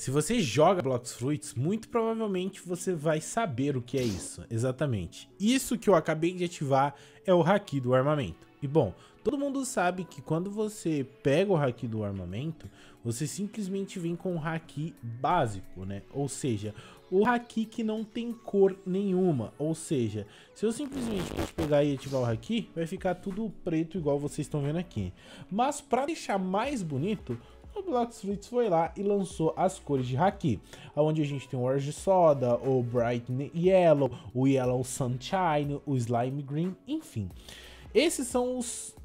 Se você joga Blox Fruits, muito provavelmente você vai saber o que é isso, exatamente. Isso que eu acabei de ativar é o haki do armamento. E bom, todo mundo sabe que quando você pega o haki do armamento, você simplesmente vem com o haki básico, né? Ou seja, o haki que não tem cor nenhuma. Ou seja, se eu simplesmente pegar e ativar o haki, vai ficar tudo preto igual vocês estão vendo aqui. Mas para deixar mais bonito, o Blox Fruits foi lá e lançou as cores de haki, onde a gente tem o Orange Soda, o Bright Yellow, o Yellow Sunshine, o Slime Green, enfim. Esses são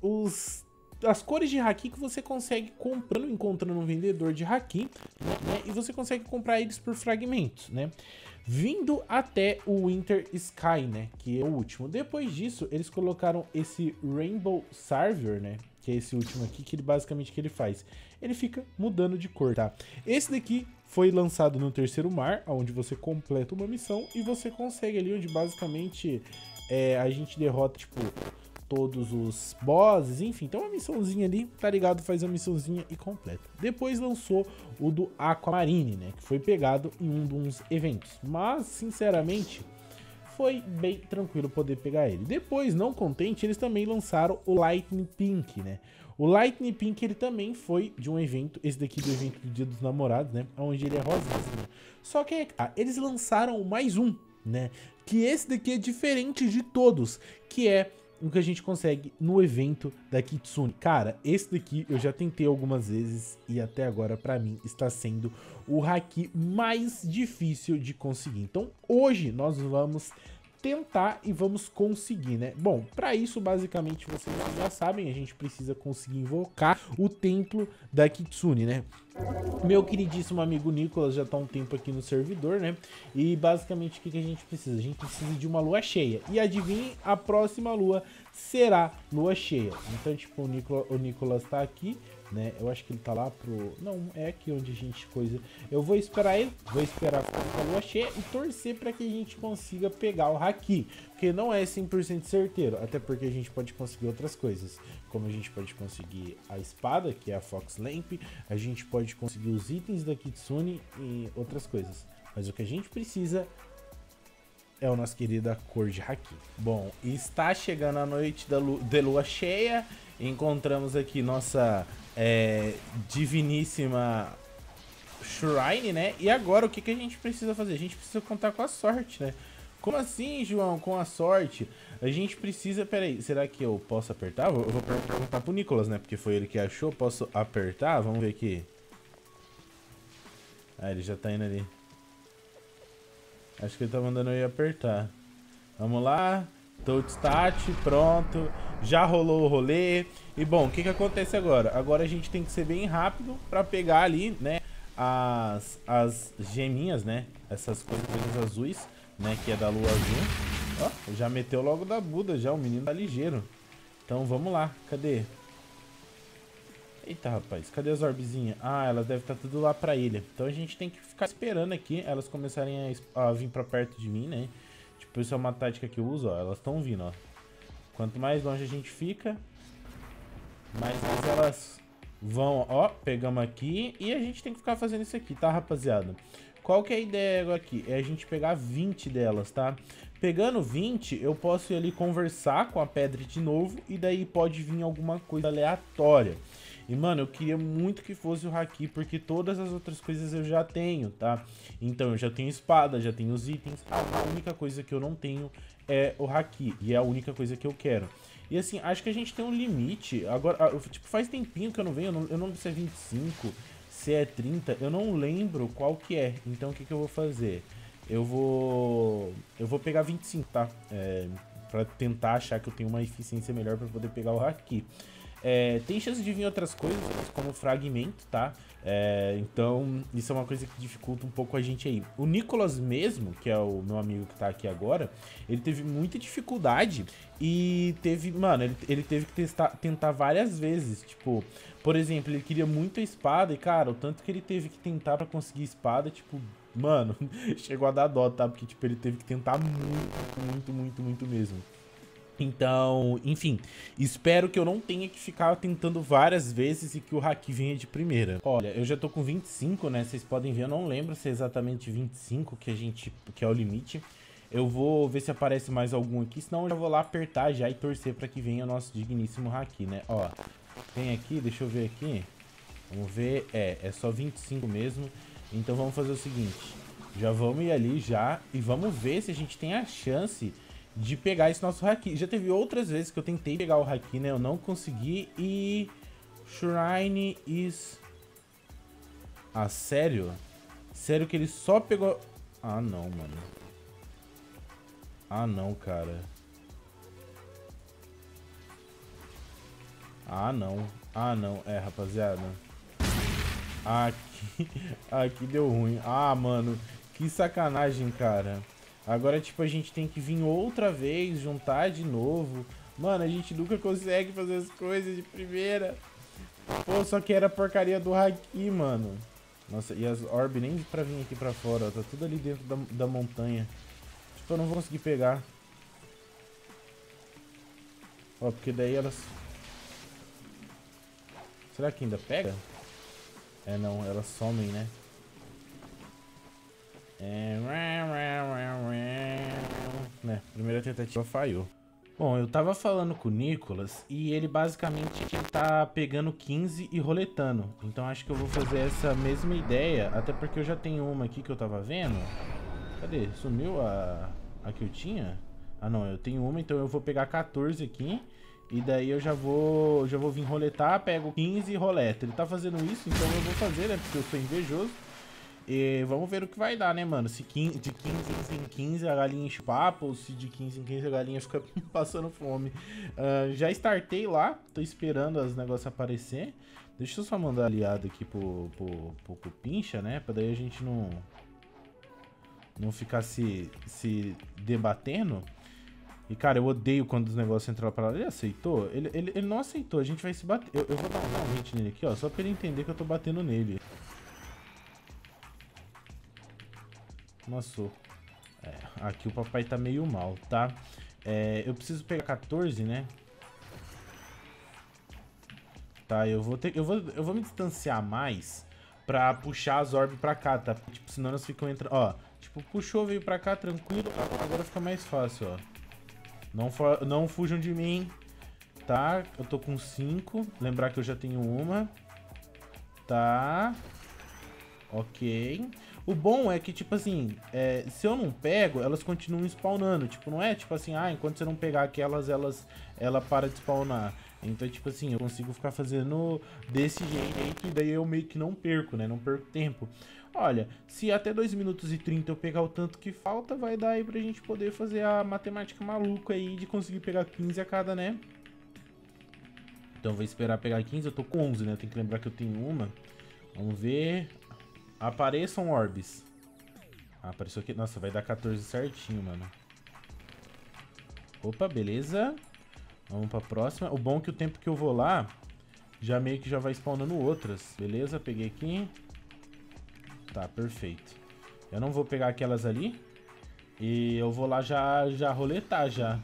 as cores de haki que você consegue encontrando um vendedor de haki, né? E você consegue comprar eles por fragmentos, né? Vindo até o Winter Sky, né? Que é o último. Depois disso, eles colocaram esse Rainbow Server, né? Que é esse último aqui, que ele basicamente que ele faz. Ele fica mudando de cor, tá? Esse daqui foi lançado no terceiro mar, onde você completa uma missão e você consegue ali onde basicamente a gente derrota, tipo, todos os bosses, enfim. Então uma missãozinha ali, tá ligado? Faz uma missãozinha e completa. Depois lançou o do Aquamarine, né? Que foi pegado em um dos eventos. Mas, sinceramente, foi bem tranquilo poder pegar ele. Depois, não contente, eles também lançaram o Lightning Pink, né? O Lightning Pink, ele também foi de um evento, esse daqui do evento do Dia dos Namorados, né? Onde ele é rosinha. Só que eles lançaram mais um, né? Que esse daqui é diferente de todos, que é o que a gente consegue no evento da Kitsune. Cara, esse daqui eu já tentei algumas vezes e até agora pra mim está sendo o haki mais difícil de conseguir. Então hoje nós vamos tentar e vamos conseguir, né? Bom, para isso basicamente vocês já sabem, a gente precisa conseguir invocar o templo da Kitsune, né? Meu queridíssimo amigo Nicolas já tá um tempo aqui no servidor, né? E basicamente o que a gente precisa? A gente precisa de uma lua cheia. E adivinhe, a próxima lua será lua cheia. Então, tipo, o Nicolas tá aqui, né? Eu acho que ele tá lá pro... Não, é aqui onde a gente coisa... Eu vou esperar ele, vou esperar a lua cheia e torcer para que a gente consiga pegar o haki. Porque não é 100% certeiro, até porque a gente pode conseguir outras coisas. Como a gente pode conseguir a espada, que é a Fox Lamp, a gente pode conseguir os itens da Kitsune e outras coisas. Mas o que a gente precisa é o nosso querida cor de haki. Bom, está chegando a noite de lua cheia. Encontramos aqui nossa diviníssima Shrine, né? E agora o que a gente precisa fazer? A gente precisa contar com a sorte, né? Como assim, João? Com a sorte? A gente precisa... Pera aí, será que eu posso apertar? Eu vou perguntar pro Nicolas, né? Porque foi ele que achou. Posso apertar? Vamos ver aqui. Ah, ele já tá indo ali. Acho que ele tá mandando eu ir apertar. Vamos lá. Touch Stat, pronto. Já rolou o rolê. E bom, o que acontece agora? Agora a gente tem que ser bem rápido pra pegar ali, né? As geminhas, né? Essas coisas azuis, né? Que é da lua azul. Ó, já meteu logo da Buda já. O menino tá ligeiro. Então vamos lá. Cadê? Eita, rapaz. Cadê as orbezinhas? Ah, elas devem estar tudo lá pra ilha. Então a gente tem que ficar esperando aqui elas começarem a vir pra perto de mim, né? Tipo, isso é uma tática que eu uso, ó. Elas estão vindo, ó. Quanto mais longe a gente fica, mais elas vão, ó. Pegamos aqui e a gente tem que ficar fazendo isso aqui, tá, rapaziada? Qual que é a ideia agora aqui? É a gente pegar 20 delas, tá? Pegando 20, eu posso ir ali conversar com a pedra de novo e daí pode vir alguma coisa aleatória. E, mano, eu queria muito que fosse o haki, porque todas as outras coisas eu já tenho, tá? Então, eu já tenho espada, já tenho os itens. A única coisa que eu não tenho é o haki, e é a única coisa que eu quero. E, assim, acho que a gente tem um limite. Agora, tipo, faz tempinho que eu não venho, eu não sei se é 25, se é 30, eu não lembro qual que é. Então, o que eu vou fazer? Eu vou pegar 25, tá? Pra tentar achar que eu tenho uma eficiência melhor pra poder pegar o haki. Tem chance de vir outras coisas, como fragmento, tá? Então, isso é uma coisa que dificulta um pouco a gente aí. O Nicolas mesmo, que é o meu amigo que tá aqui agora, ele teve muita dificuldade e teve, mano, ele teve que tentar várias vezes. Tipo, por exemplo, ele queria muito a espada e, cara, o tanto que ele teve que tentar pra conseguir espada, tipo, mano, chegou a dar dó, tá? Porque, tipo, ele teve que tentar muito mesmo. Então, enfim, espero que eu não tenha que ficar tentando várias vezes e que o haki venha de primeira. Olha, eu já tô com 25, né? Vocês podem ver, eu não lembro se é exatamente 25 que é o limite. Eu vou ver se aparece mais algum aqui, senão eu já vou lá apertar já e torcer pra que venha o nosso digníssimo haki, né? Ó, tem aqui, deixa eu ver aqui. Vamos ver, é só 25 mesmo. Então vamos fazer o seguinte, já vamos ir ali já e vamos ver se a gente tem a chance de pegar esse nosso haki. Já teve outras vezes que eu tentei pegar o haki, né? Eu não consegui e... Shrine is... Ah, sério? Sério que ele só pegou... Ah, não, mano. Ah, não, cara. Ah, não. Ah, não. É, rapaziada. Aqui... Aqui deu ruim. Ah, mano. Que sacanagem, cara. Agora, tipo, a gente tem que vir outra vez, juntar de novo. Mano, a gente nunca consegue fazer as coisas de primeira. Pô, só que era a porcaria do haki, mano. Nossa, e as orb nem pra vir aqui pra fora, ó. Tá tudo ali dentro da montanha. Tipo, eu não vou conseguir pegar. Ó, porque daí elas... Será que ainda pega? É, não, elas somem, né? Né, primeira tentativa falhou. Bom, eu tava falando com o Nicolas e ele basicamente ele tá pegando 15 e roletando. Então acho que eu vou fazer essa mesma ideia, até porque eu já tenho uma aqui que eu tava vendo. Cadê? Sumiu a que eu tinha? Ah não, eu tenho uma, então eu vou pegar 14 aqui. E daí eu já vou vir roletar, pego 15 e roleta. Ele tá fazendo isso, então eu vou fazer, né? Porque eu sou invejoso. E vamos ver o que vai dar, né, mano? Se de 15 em 15 a galinha enche o papo, ou se de 15 em 15 a galinha fica passando fome. Já startei lá, tô esperando os negócios aparecer. Deixa eu só mandar aliado aqui pro Pincha, né? Pra daí a gente não ficar se debatendo. E, cara, eu odeio quando os negócios entram pra lá. Ele aceitou? Ele não aceitou, a gente vai se bater. Eu vou dar um hit nele aqui, ó, só pra ele entender que eu tô batendo nele. Nossa, aqui o papai tá meio mal, tá? Eu preciso pegar 14, né? Tá, eu vou me distanciar mais pra puxar as orbes pra cá, tá? Tipo, senão elas ficam entrando... Ó, tipo, puxou, veio pra cá, tranquilo. Agora fica mais fácil, ó. Não fujam de mim, tá? Eu tô com 5. Lembrar que eu já tenho uma. Tá. Ok. O bom é que, tipo assim, se eu não pego, elas continuam spawnando. Tipo, não é tipo assim, enquanto você não pegar aquelas, ela para de spawnar. Então, tipo assim, eu consigo ficar fazendo desse jeito e daí eu meio que não perco, né? Não perco tempo. Olha, se até 2 minutos e 30 eu pegar o tanto que falta, vai dar aí pra gente poder fazer a matemática maluca aí de conseguir pegar 15 a cada, né? Então vou esperar pegar 15, eu tô com 11, né? Tem que lembrar que eu tenho uma. Vamos ver. Apareçam orbes. Apareceu aqui. Nossa, vai dar 14 certinho, mano. Opa, beleza. Vamos pra próxima. O bom é que o tempo que eu vou lá, já meio que já vai spawnando outras. Beleza, peguei aqui. Tá, perfeito. Eu não vou pegar aquelas ali. E eu vou lá já roletar já.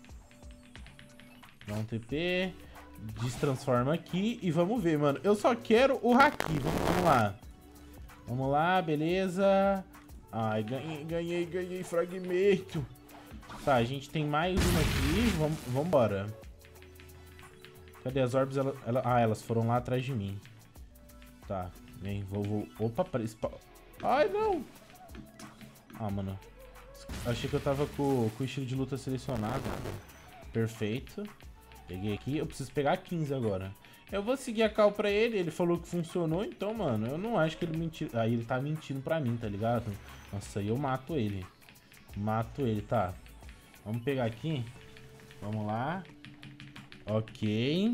Dá um TP. Destransforma aqui e vamos ver, mano. Eu só quero o haki. Vamos lá. Vamos lá, beleza. Ai, ganhei fragmento. Tá, a gente tem mais uma aqui. Vambora. Cadê as orbes? Elas foram lá atrás de mim. Tá, vem, vou. Opa, ai, não. Ah, mano. Achei que eu tava com o estilo de luta selecionado. Perfeito. Peguei aqui. Eu preciso pegar 15 agora. Eu vou seguir a call pra ele. Ele falou que funcionou. Então, mano, eu não acho que ele mentiu. Aí ele tá mentindo pra mim, tá ligado? Nossa, aí eu mato ele. Mato ele, tá. Vamos pegar aqui. Vamos lá. Ok.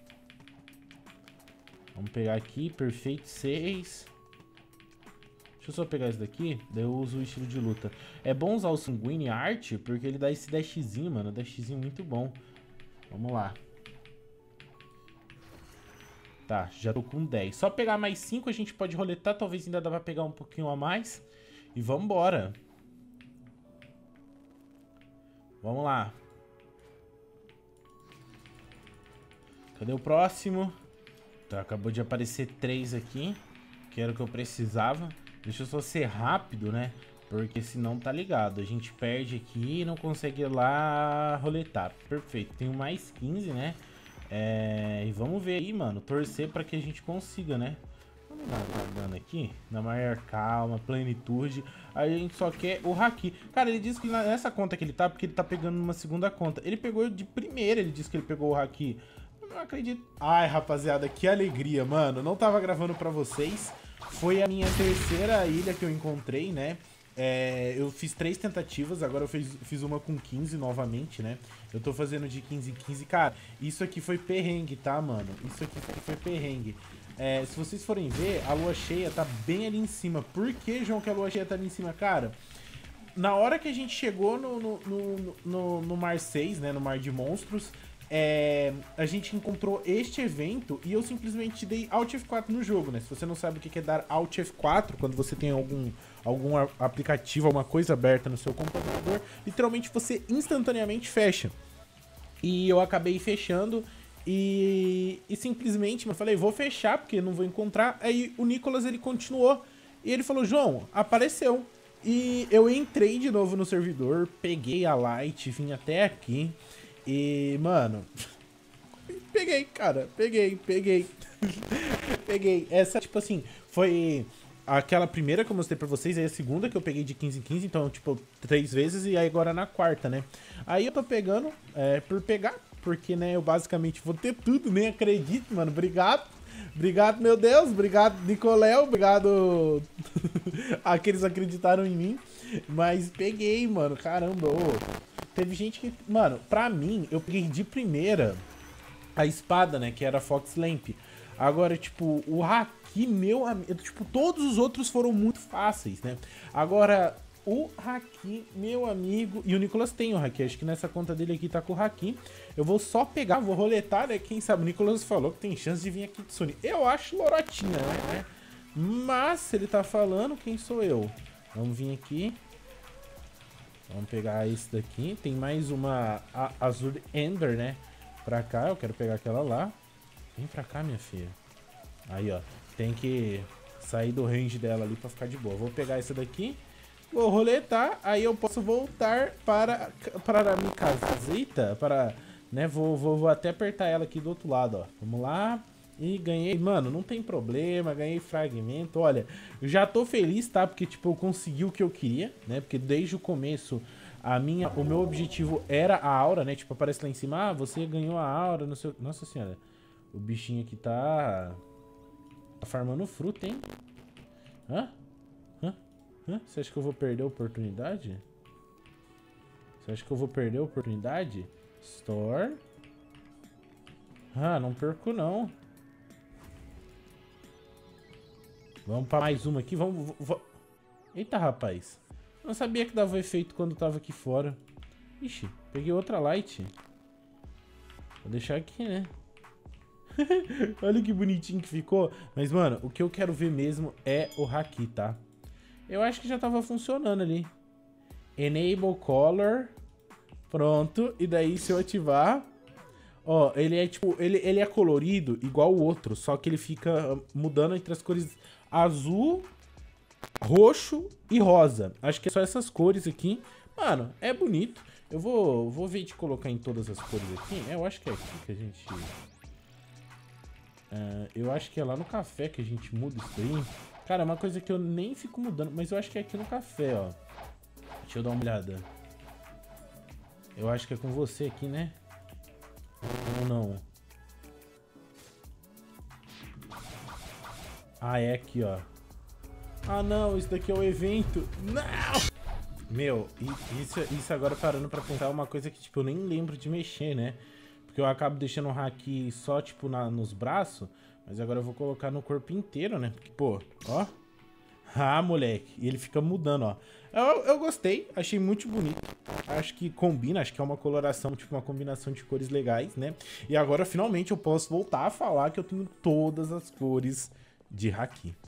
Vamos pegar aqui. Perfeito, 6. Deixa eu só pegar esse daqui. Daí eu uso o estilo de luta. É bom usar o Sanguine Art, porque ele dá esse dashzinho, mano. Dashzinho muito bom. Vamos lá. Tá, já tô com 10. Só pegar mais 5 a gente pode roletar. Talvez ainda dá pra pegar um pouquinho a mais. E vambora. Vamos lá. Cadê o próximo? Tá, acabou de aparecer 3 aqui, que era o que eu precisava. Deixa eu só ser rápido, né? Porque senão tá ligado, a gente perde aqui e não consegue ir lá roletar. Perfeito, tenho mais 15, né? E vamos ver aí, mano, torcer pra que a gente consiga, né? Vamos dar dano aqui, na maior calma, plenitude. Aí a gente só quer o haki. Cara, ele disse que nessa conta que ele tá, porque ele tá pegando uma segunda conta. Ele pegou de primeira, ele disse que ele pegou o haki. Eu não acredito. Ai, rapaziada, que alegria, mano. Não tava gravando pra vocês. Foi a minha terceira ilha que eu encontrei, né? Eu fiz 3 tentativas, agora eu fiz uma com 15 novamente, né? Eu tô fazendo de 15 em 15. Cara, isso aqui foi perrengue, tá, mano? Isso aqui foi perrengue. Se vocês forem ver, a lua cheia tá bem ali em cima. Por que, João, que a lua cheia tá ali em cima? Cara, na hora que a gente chegou no Mar 6, né? No Mar de Monstros, a gente encontrou este evento e eu simplesmente dei Alt F4 no jogo, né? Se você não sabe o que é dar Alt F4, quando você tem algum aplicativo, alguma coisa aberta no seu computador, literalmente você instantaneamente fecha. E eu acabei fechando e simplesmente eu falei, vou fechar porque não vou encontrar. Aí o Nicolas, ele continuou e ele falou, João, apareceu. E eu entrei de novo no servidor, peguei a Light, vim até aqui. E, mano, peguei, cara, peguei. Peguei. Essa, tipo assim, foi aquela primeira que eu mostrei pra vocês, aí a segunda que eu peguei de 15 em 15, então, tipo, 3 vezes, e aí agora na quarta, né? Aí eu tô pegando, por pegar, porque, né, eu basicamente vou ter tudo, nem acredito, mano, obrigado. Obrigado, meu Deus, obrigado, Nicoléu, obrigado a que eles acreditaram em mim, mas peguei, mano, caramba, teve gente que, mano, pra mim, eu peguei de primeira a espada, né, que era a Fox Lamp. Agora, tipo, o haki, meu amigo, tipo, todos os outros foram muito fáceis, né? Agora, o haki, meu amigo, e o Nicolas tem o haki, acho que nessa conta dele aqui tá com o haki. Eu vou só pegar, vou roletar, né? Quem sabe, o Nicolas falou que tem chance de vir aqui Kitsune. Eu acho lorotinha, né? Mas, se ele tá falando, quem sou eu? Vamos vir aqui. Vamos pegar esse daqui. Tem mais uma Azure Ender, né? Pra cá, eu quero pegar aquela lá. Vem pra cá, minha filha. Aí, ó. Tem que sair do range dela ali pra ficar de boa. Vou pegar essa daqui. Vou roletar. Aí eu posso voltar para a minha casita. Para, né? Vou até apertar ela aqui do outro lado, ó. Vamos lá. E ganhei, mano, não tem problema, ganhei fragmento. Olha, eu já tô feliz, tá? Porque, tipo, eu consegui o que eu queria, né? Porque desde o começo, o meu objetivo era a aura, né? Tipo, aparece lá em cima, você ganhou a aura, não sei... Nossa senhora, o bichinho aqui tá farmando fruta, hein? Hã? Você acha que eu vou perder a oportunidade? Store. Não perco, não. Vamos pra mais uma aqui, vamos... Eita, rapaz. Não sabia que dava efeito quando tava aqui fora. Ixi, peguei outra light. Vou deixar aqui, né? Olha que bonitinho que ficou. Mas, mano, o que eu quero ver mesmo é o haki, tá? Eu acho que já tava funcionando ali. Enable Color. Pronto. E daí, se eu ativar... Ó, ele é tipo... Ele é colorido igual o outro. Só que ele fica mudando entre as cores azul, roxo e rosa. Acho que é só essas cores aqui. Mano, é bonito. Eu vou ver de colocar em todas as cores aqui. Eu acho que é aqui que a gente... eu acho que é lá no café que a gente muda isso aí. Cara, é uma coisa que eu nem fico mudando. Mas eu acho que é aqui no café, ó. Deixa eu dar uma olhada. Eu acho que é com você aqui, né? Ou não? Ah, é aqui, ó. Ah, não, isso daqui é o evento. Não! Meu, isso agora parando pra pensar é uma coisa que, tipo, eu nem lembro de mexer, né? Porque eu acabo deixando o haki só, tipo, nos braços. Mas agora eu vou colocar no corpo inteiro, né? Porque, pô, ó. Ah, moleque. E ele fica mudando, ó. Eu gostei, achei muito bonito. Acho que combina, acho que é uma coloração, tipo, uma combinação de cores legais, né? E agora, finalmente, eu posso voltar a falar que eu tenho todas as cores de haki.